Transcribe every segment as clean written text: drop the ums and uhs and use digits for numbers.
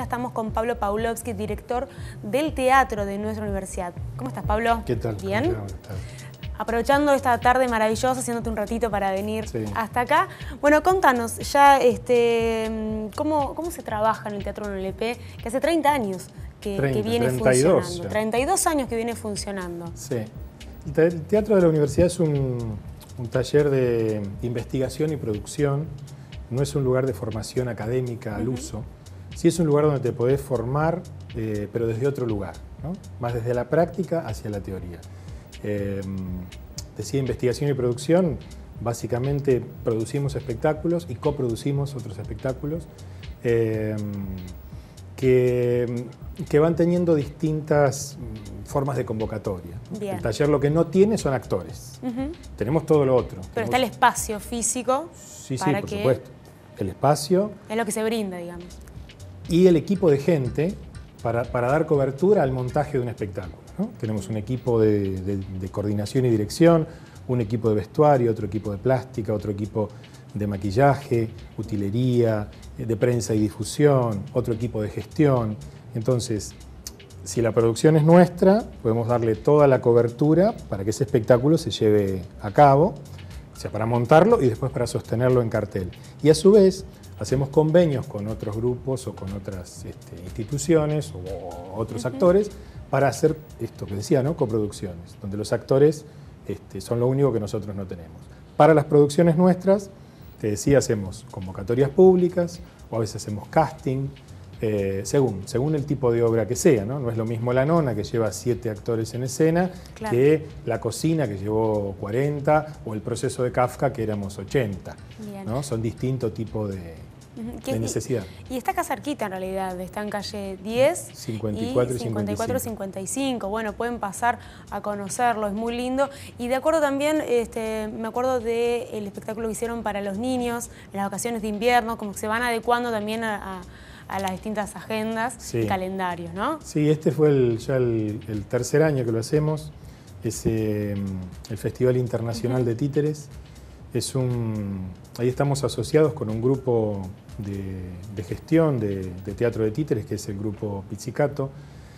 estamos con Pablo Pawlowski, director del teatro de nuestra universidad. ¿Cómo estás, Pablo? ¿Qué tal? ¿Bien? Aprovechando esta tarde maravillosa, haciéndote un ratito para venir hasta acá. Bueno, contanos ya cómo se trabaja en el Teatro UNLP, que hace 30 años que viene 32, funcionando. ya. 32 años que viene funcionando. Sí. El Teatro de la Universidad es un taller de investigación y producción. No es un lugar de formación académica al uso. Sí es un lugar donde te podés formar, pero desde otro lugar, ¿no? Más desde la práctica hacia la teoría. Decía investigación y producción, básicamente producimos espectáculos y coproducimos otros espectáculos que van teniendo distintas formas de convocatoria. Bien. El taller lo que no tiene son actores. Tenemos todo lo otro. Pero está el espacio físico. Sí, por supuesto. El espacio. Es lo que se brinda, digamos. Y el equipo de gente para dar cobertura al montaje de un espectáculo, ¿no? Tenemos un equipo de coordinación y dirección, un equipo de vestuario, otro equipo de plástica, otro equipo de maquillaje, utilería, de prensa y difusión, otro equipo de gestión. Entonces, si la producción es nuestra, podemos darle toda la cobertura para que ese espectáculo se lleve a cabo, o sea, para montarlo y después para sostenerlo en cartel. Y a su vez, hacemos convenios con otros grupos o con otras instituciones o otros actores para hacer esto que decía, ¿no? Coproducciones, donde los actores son lo único que nosotros no tenemos. Para las producciones nuestras, te decía, hacemos convocatorias públicas o a veces hacemos casting, según el tipo de obra que sea, ¿no? No es lo mismo La Nona, que lleva 7 actores en escena, que La Cocina, que llevó 40, o El Proceso de Kafka, que éramos 80. ¿No? Son distintos tipos de necesidad. Y está acá cerquita en realidad, está en calle 10 54 y 54 55. Bueno, pueden pasar a conocerlo, es muy lindo. Y de acuerdo también, me acuerdo del espectáculo que hicieron para los niños en las vacaciones de invierno, como que se van adecuando también a las distintas agendas y calendarios, ¿no? Sí, este fue ya el tercer año que lo hacemos. Es el Festival Internacional de Títeres. Ahí estamos asociados con un grupo de gestión de teatro de títeres, que es el grupo Pizzicato.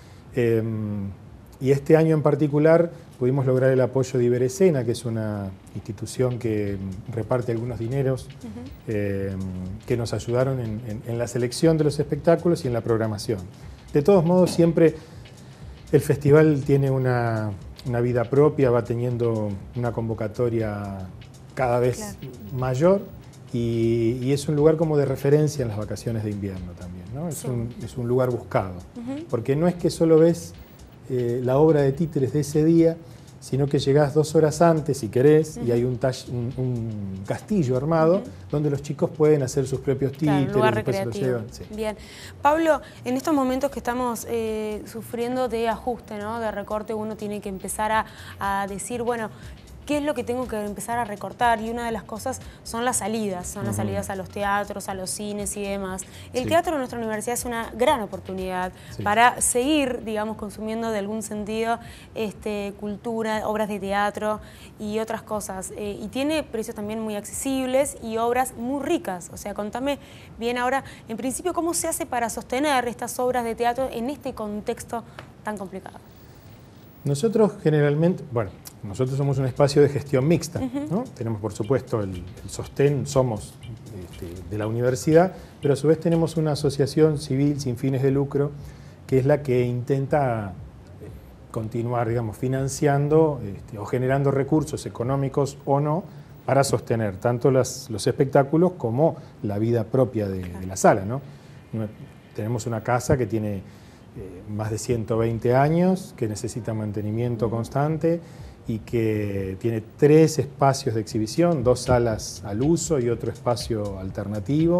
Y este año en particular pudimos lograr el apoyo de Iberescena, que es una institución que reparte algunos dineros que nos ayudaron en la selección de los espectáculos y en la programación. De todos modos, siempre el festival tiene una vida propia, va teniendo una convocatoria cada vez mayor y es un lugar como de referencia en las vacaciones de invierno también, ¿no? Es un lugar buscado, porque no es que solo ves la obra de títeres de ese día, sino que llegás 2 horas antes, si querés, y hay un castillo armado donde los chicos pueden hacer sus propios títeres, un lugar después se los recreativo. llevan. Bien. Pablo, en estos momentos que estamos sufriendo de ajuste, ¿no? De recorte, uno tiene que empezar a decir, bueno, ¿qué es lo que tengo que empezar a recortar? Y una de las cosas son las salidas, las salidas a los teatros, a los cines y demás. El teatro de nuestra universidad es una gran oportunidad para seguir, digamos, consumiendo de algún sentido cultura, obras de teatro y otras cosas. Y tiene precios también muy accesibles y obras muy ricas. O sea, contame bien ahora, en principio, ¿cómo se hace para sostener estas obras de teatro en este contexto tan complicado? Nosotros generalmente, nosotros somos un espacio de gestión mixta, ¿no? Tenemos, por supuesto, el sostén, somos de la universidad, pero a su vez tenemos una asociación civil sin fines de lucro, que es la que intenta continuar, digamos, financiando o generando recursos económicos o no para sostener tanto los espectáculos como la vida propia de la sala, ¿no? Tenemos una casa que tiene más de 120 años, que necesita mantenimiento constante y que tiene 3 espacios de exhibición, 2 salas al uso y otro espacio alternativo.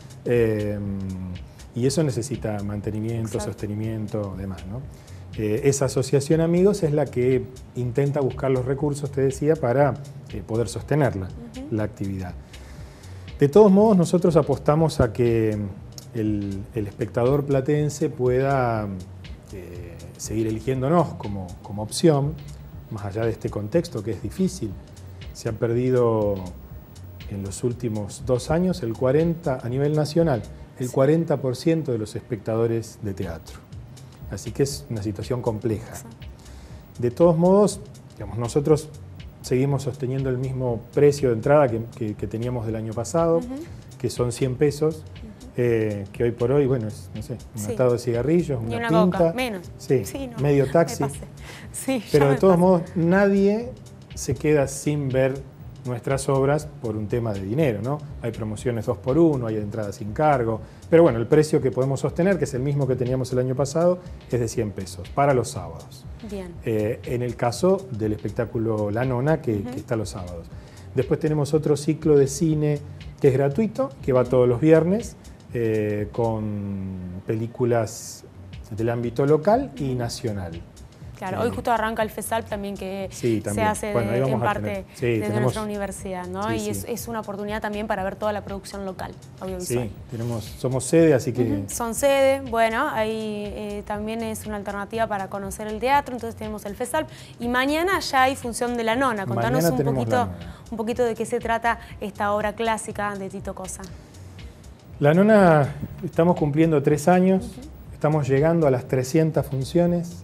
Y eso necesita mantenimiento, sostenimiento, demás, ¿no? Esa asociación Amigos es la que intenta buscar los recursos, te decía, para poder sostenerla, la actividad. De todos modos, nosotros apostamos a que el espectador platense pueda seguir eligiéndonos como opción, más allá de este contexto que es difícil. Se han perdido en los últimos 2 años a nivel nacional, el 40% de los espectadores de teatro. Así que es una situación compleja. De todos modos, digamos, nosotros seguimos sosteniendo el mismo precio de entrada que teníamos del año pasado, que son 100 pesos, que hoy por hoy, bueno, es, no sé, un atado de cigarrillos, una una pinta, coca, menos. Sí, no, medio taxi. Sí, pero de todos modos, nadie se queda sin ver nuestras obras por un tema de dinero, ¿no? Hay promociones 2x1, hay entradas sin cargo, pero bueno, el precio que podemos sostener, que es el mismo que teníamos el año pasado, es de 100 pesos para los sábados. Bien. En el caso del espectáculo La Nona, que está los sábados. Después tenemos otro ciclo de cine que es gratuito, que va todos los viernes, con películas del ámbito local y nacional. Claro, hoy justo arranca el FESALP también, que sí, también. se hace bueno, en parte desde nuestra universidad, ¿no? Sí, y es una oportunidad también para ver toda la producción local, audiovisual. Sí, somos sede, así que... Son sede, bueno, ahí también es una alternativa para conocer el teatro, entonces tenemos el FESALP. Y mañana ya hay función de La Nona. Contanos un poquito de qué se trata esta obra clásica de Tito Cosa. La Nona, estamos cumpliendo 3 años, estamos llegando a las 300 funciones.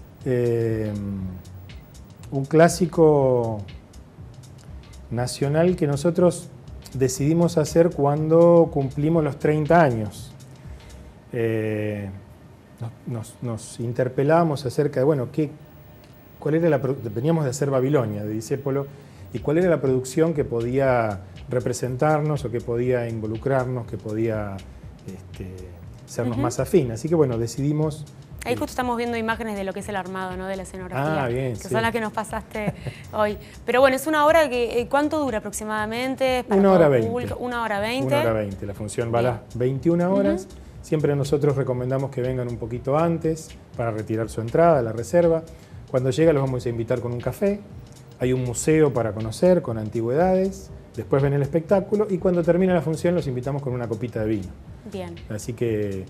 Un clásico nacional que nosotros decidimos hacer cuando cumplimos los 30 años. Nos interpelábamos acerca de, bueno, cuál era veníamos de hacer Babilonia, de Discépolo, y cuál era la producción que podía representarnos o que podía involucrarnos, que podía sernos más afín. Así que bueno, decidimos... Ahí justo estamos viendo imágenes de lo que es el armado, ¿no? De la escenografía, bien, que son las que nos pasaste hoy. Pero bueno, es una hora que, ¿cuánto dura aproximadamente? Para 1 hora 20. 1 hora 20. 1 hora 20, la función va a las 21 horas. Siempre nosotros recomendamos que vengan un poquito antes para retirar su entrada, la reserva. Cuando llega los vamos a invitar con un café. Hay un museo para conocer con antigüedades. Después ven el espectáculo y cuando termina la función los invitamos con una copita de vino. Bien. Así que,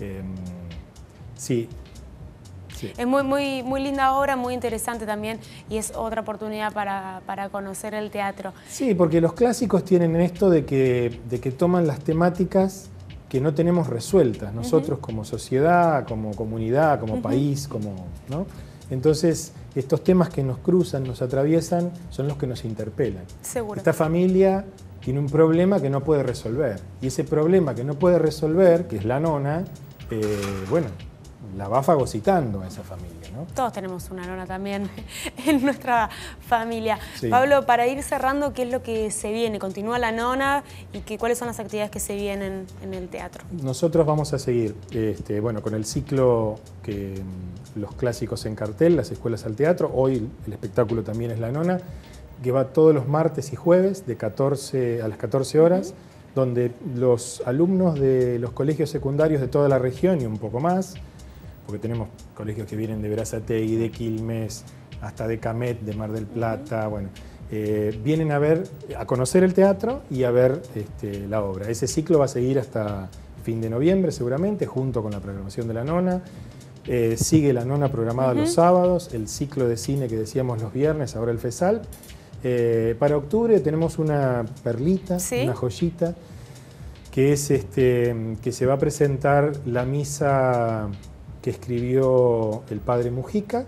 sí. Es muy linda obra, muy interesante también y es otra oportunidad para conocer el teatro. Sí, porque los clásicos tienen esto de que toman las temáticas que no tenemos resueltas, nosotros como sociedad, como comunidad, como país, ¿no? Entonces, estos temas que nos cruzan, nos atraviesan, son los que nos interpelan. Seguro. Esta familia tiene un problema que no puede resolver y ese problema que no puede resolver, que es la nona, bueno, la va fagocitando a esa familia, ¿no? Todos tenemos una nona también en nuestra familia. Sí. Pablo, para ir cerrando, ¿qué es lo que se viene? ¿Continúa la nona? ¿Y cuáles son las actividades que se vienen en el teatro? Nosotros vamos a seguir bueno, con el ciclo que los clásicos en cartel, las escuelas al teatro. Hoy el espectáculo también es la nona, que va todos los martes y jueves de 14 a las 14 horas, donde los alumnos de los colegios secundarios de toda la región y un poco más, porque tenemos colegios que vienen de Berazategui, de Quilmes, hasta de Camet, de Mar del Plata, bueno, vienen a conocer el teatro y a ver la obra. Ese ciclo va a seguir hasta fin de noviembre seguramente, junto con la programación de la nona. Sigue la nona programada los sábados, el ciclo de cine que decíamos los viernes, ahora el FESALP. Para octubre tenemos una perlita, una joyita, que es que se va a presentar la misa que escribió el padre Mujica.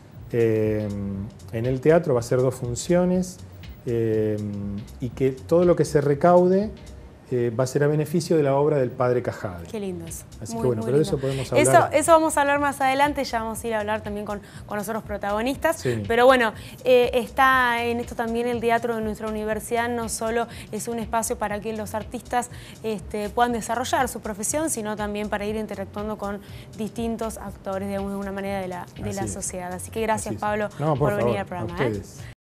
En el teatro va a ser 2 funciones y que todo lo que se recaude va a ser a beneficio de la obra del padre Cajade. Qué lindo eso. Así que bueno, pero de eso podemos hablar. Eso vamos a hablar más adelante, ya vamos a ir a hablar también con los otros protagonistas. Sí. Pero bueno, está en esto también el teatro de nuestra universidad, no solo es un espacio para que los artistas puedan desarrollar su profesión, sino también para ir interactuando con distintos actores de alguna manera de la sociedad. Así que gracias, Pablo, por venir al programa.